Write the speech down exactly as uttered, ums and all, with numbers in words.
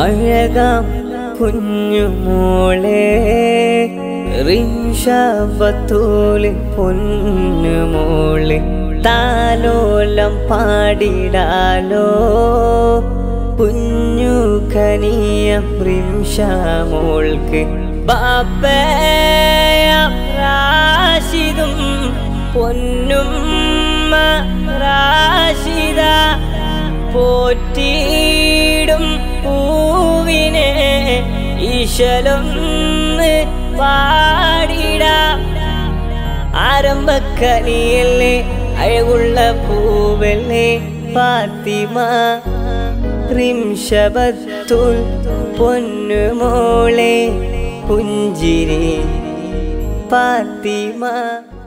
അഴകാം കുഞ്ഞുമോളെ റിൻഷാബത്തൂല് പൊന്നുമോളെ താലോലം പാടിടാലോ കുഞ്ഞു കനിയം റിൻഷാമോൾക്ക് ബാപ്പയാം റാഷിദും പൊന്നുമ്മ റാഷിദ പോറ്റിയിടും പൂവിനെ ഈശലൊന്ന് പാടിടാം ആരംഭക്കനിയല്ലേ അഴകുള്ള പൂവല്ലേ ഫാത്തിമ റിൻഷാബത്തുൽ പൊന്നുമോളെ പുഞ്ചിരി ഫാത്തിമ.